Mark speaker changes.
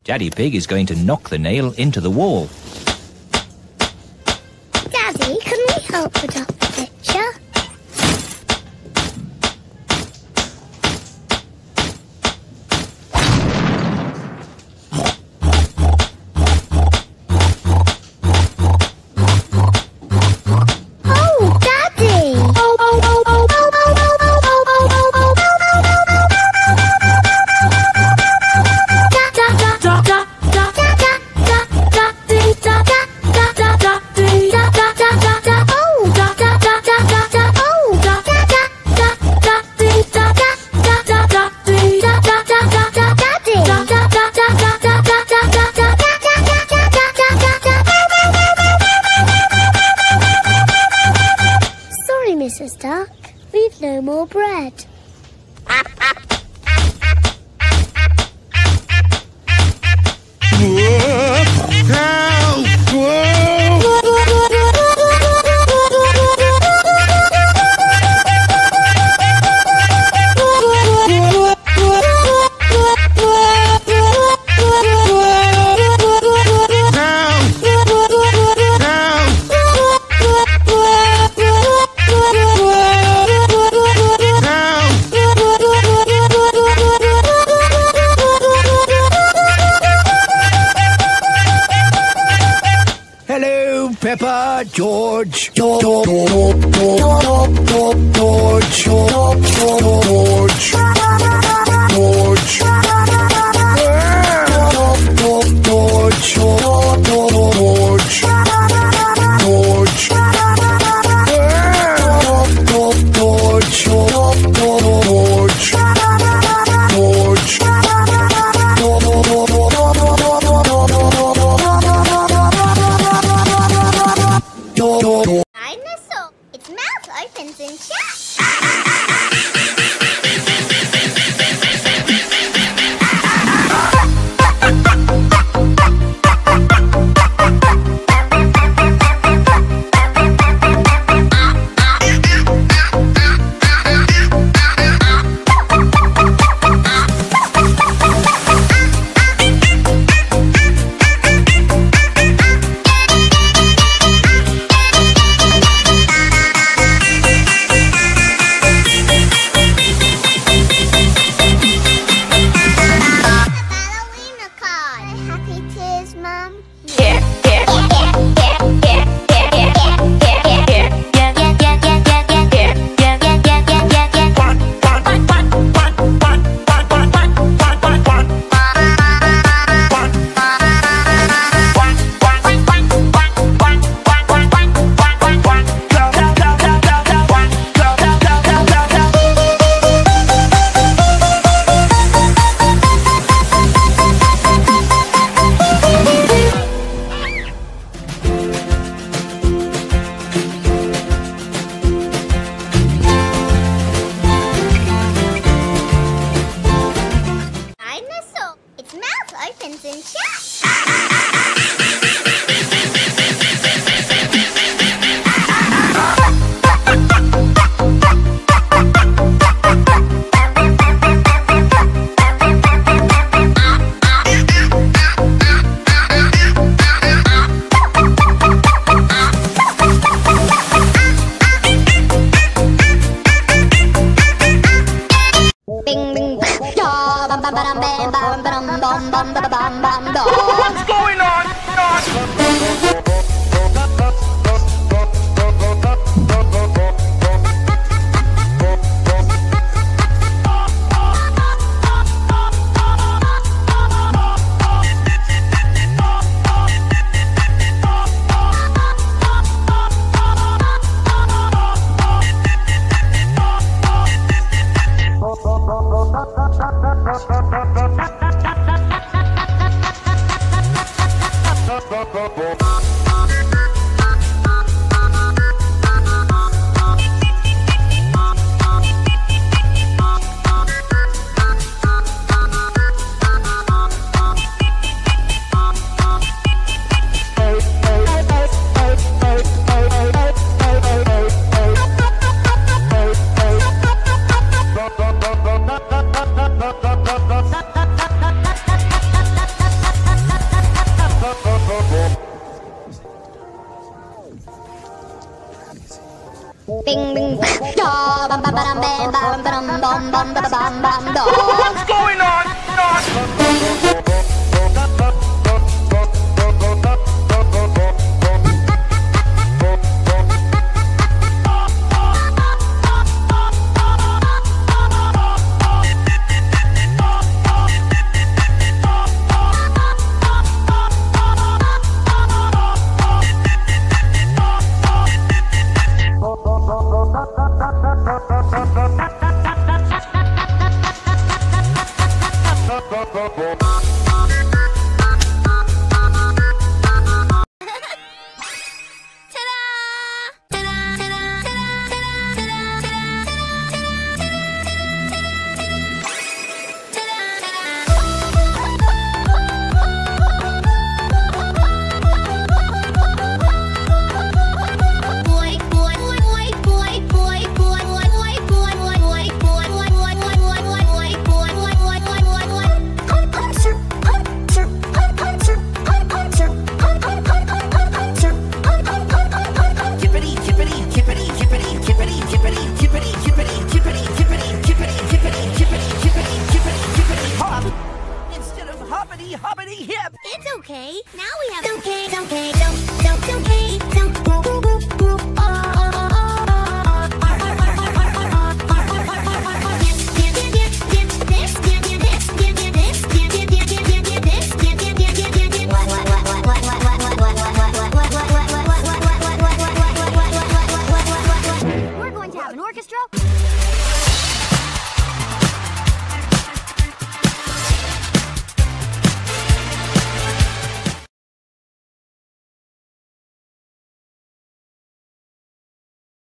Speaker 1: Daddy Pig is going to knock the nail into the wall.
Speaker 2: Daddy, can we help put up the picture? Oh, Daddy! Sorry, Mrs. Duck. We've no more bread.
Speaker 1: Hello, Peppa, George. George.
Speaker 2: Dinosaur. Its mouth opens and shuts. Ballerina card. Happy tears, Mum. Dinosaur. Its mouth opens and shuts. Bing, bing, ja, bam, bam, bam, bam, bam, bam, bam, bam, bam, bam, bam, bam.
Speaker 3: What's going on? What's going on? Hoppity hip.
Speaker 2: It's okay. Now we have okay, don't, don't, don't, okay, don't, woo, woo, woo, woo, oh.